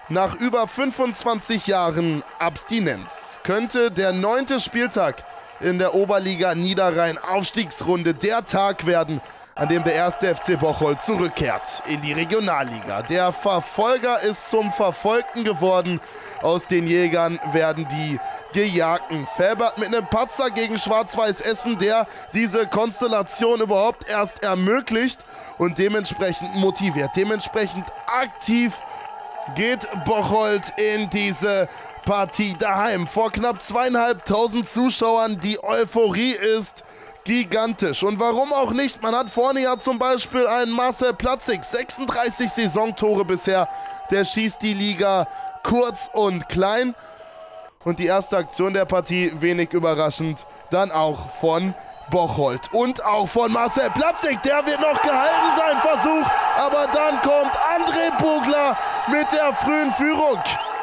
Nach über 25 Jahren Abstinenz könnte der 9. Spieltag in der Oberliga Niederrhein Aufstiegsrunde der Tag werden, an dem der 1. FC Bocholt zurückkehrt in die Regionalliga. Der Verfolger ist zum Verfolgten geworden. Aus den Jägern werden die Gejagten. Felbert mit einem Patzer gegen Schwarz-Weiß Essen, der diese Konstellation überhaupt erst ermöglicht und dementsprechend motiviert, dementsprechend aktiv geht Bocholt in diese Partie daheim. Vor knapp 2.500 Zuschauern, die Euphorie ist gigantisch. Und warum auch nicht? Man hat vorne ja zum Beispiel einen Marcel Platzig, 36 Saisontore bisher. Der schießt die Liga kurz und klein. Und die erste Aktion der Partie, wenig überraschend, dann auch von Bocholt. Und auch von Marcel Platzig, der wird noch gehalten sein, Versuch. Aber dann kommt André Bugler mit der frühen Führung.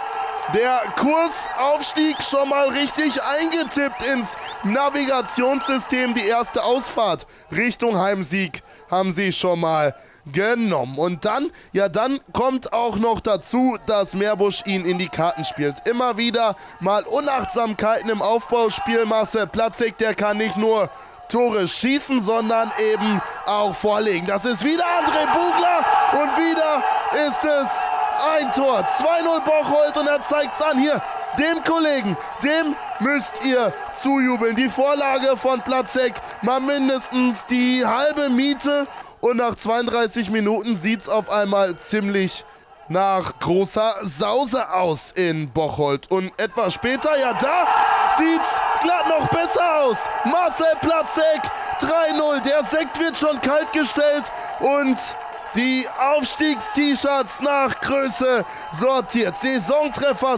Der Kursaufstieg schon mal richtig eingetippt ins Navigationssystem. Die erste Ausfahrt Richtung Heimsieg haben sie schon mal genommen. Und dann, dann kommt auch noch dazu, dass Meerbusch ihn in die Karten spielt. Immer wieder mal Unachtsamkeiten im Aufbauspiel. Marcel Platzig, der kann nicht nur Tore schießen, sondern eben auch vorlegen. Das ist wieder André Bugler und wieder ist es ein Tor. 2-0 Bocholt und er zeigt's an hier. Dem Kollegen, dem müsst ihr zujubeln. Die Vorlage von Platzek, mal mindestens die halbe Miete. Und nach 32 Minuten sieht's auf einmal ziemlich nach großer Sause aus in Bocholt. Und etwas später, da sieht's glatt noch besser aus. Marcel Platzek, 3-0. Der Sekt wird schon kalt gestellt und die Aufstiegs-T-Shirts nach Größe sortiert. Saisontreffer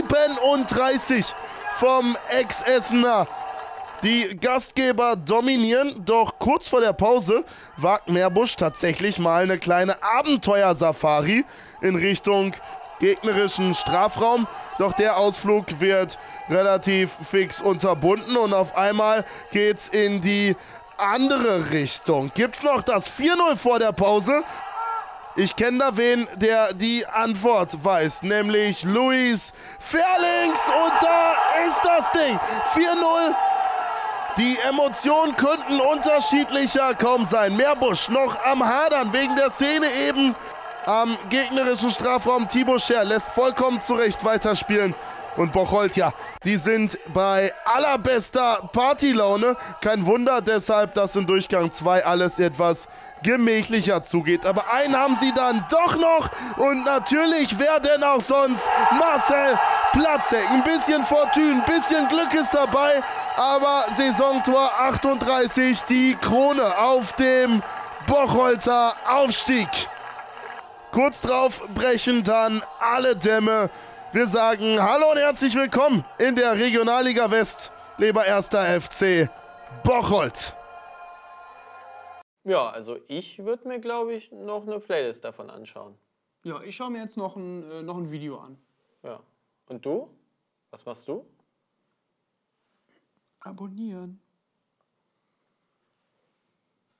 37 vom Ex-Essener. Die Gastgeber dominieren, doch kurz vor der Pause wagt Meerbusch tatsächlich mal eine kleine Abenteuersafari in Richtung gegnerischen Strafraum. Doch der Ausflug wird relativ fix unterbunden und auf einmal geht's in die andere Richtung. Gibt's noch das 4-0 vor der Pause? Ich kenne da wen, der die Antwort weiß, nämlich Luis Ferlings. Und da ist das Ding. 4-0. Die Emotionen könnten unterschiedlicher kaum sein. Meerbusch noch am Hadern wegen der Szene eben am gegnerischen Strafraum. Thibaut Scher lässt vollkommen zurecht weiterspielen. Und Bocholt, die sind bei allerbester Partylaune. Kein Wunder deshalb, dass in Durchgang 2 alles etwas gemächlicher zugeht. Aber einen haben sie dann doch noch. Und natürlich, wer denn auch sonst? Marcel Platzek. Ein bisschen Fortune, ein bisschen Glück ist dabei. Aber Saisontor 38, die Krone auf dem Bocholter Aufstieg. Kurz drauf brechen dann alle Dämme. Wir sagen Hallo und herzlich willkommen in der Regionalliga West, lieber 1. FC Bocholt. Ja, also ich würde mir, glaube ich, noch eine Playlist davon anschauen. Ja, ich schaue mir jetzt noch ein Video an. Ja. Und du? Was machst du? Abonnieren.